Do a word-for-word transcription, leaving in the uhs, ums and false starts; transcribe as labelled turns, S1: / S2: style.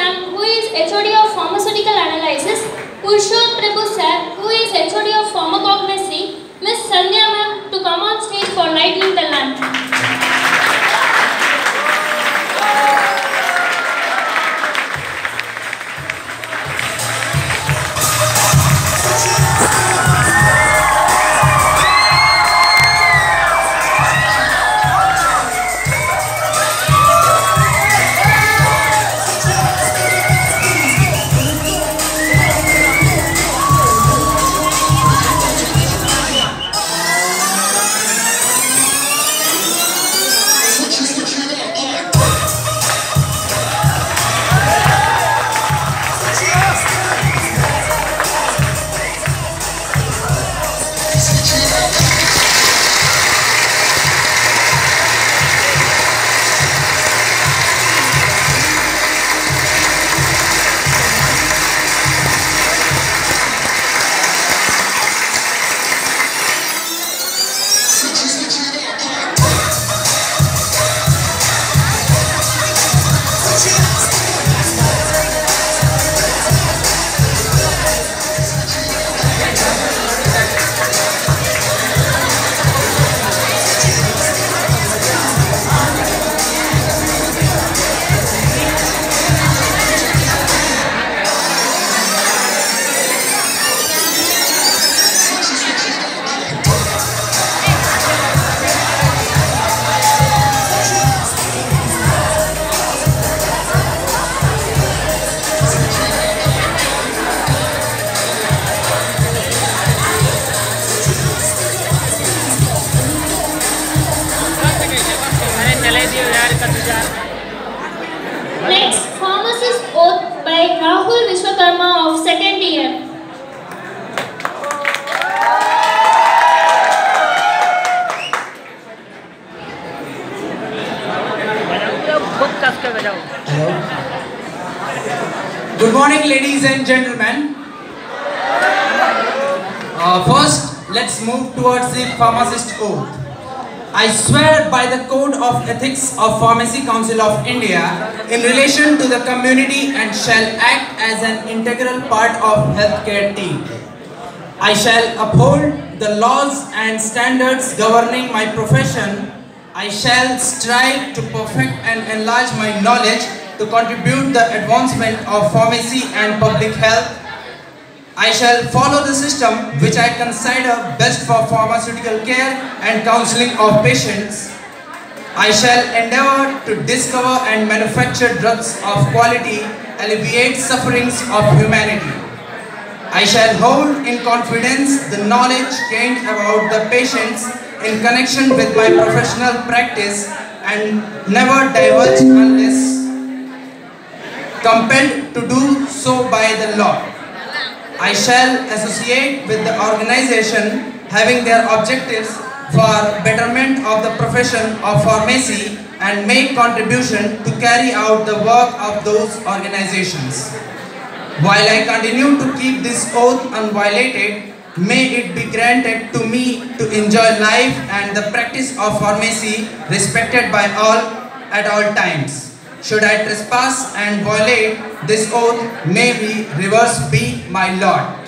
S1: ma'am, who is H O D of Pharmaceutical Analysis, Purushot Prabhu sir, who is H O D of Pharmacognosy, Miss Sandhya ma'am to come on stage for lighting the lamp. Next, pharmacist oath by Rahul Vishwakarma of second year.
S2: Hello. Good morning, ladies and gentlemen. Uh, first, let's move towards the pharmacist oath. I swear by the Code of Ethics of Pharmacy Council of India in relation to the community and shall act as an integral part of healthcare team. I shall uphold the laws and standards governing my profession. I shall strive to perfect and enlarge my knowledge to contribute the advancement of pharmacy and public health. I shall follow the system which I consider best for pharmaceutical care and counseling of patients. I shall endeavor to discover and manufacture drugs of quality, alleviate sufferings of humanity. I shall hold in confidence the knowledge gained about the patients in connection with my professional practice and never divulge unless compelled to do so by the law. I shall associate with the organization having their objectives for betterment of the profession of pharmacy and make contribution to carry out the work of those organizations. While I continue to keep this oath unviolated, may it be granted to me to enjoy life and the practice of pharmacy respected by all at all times. Should I trespass and violate this oath, may we reverse be my Lord.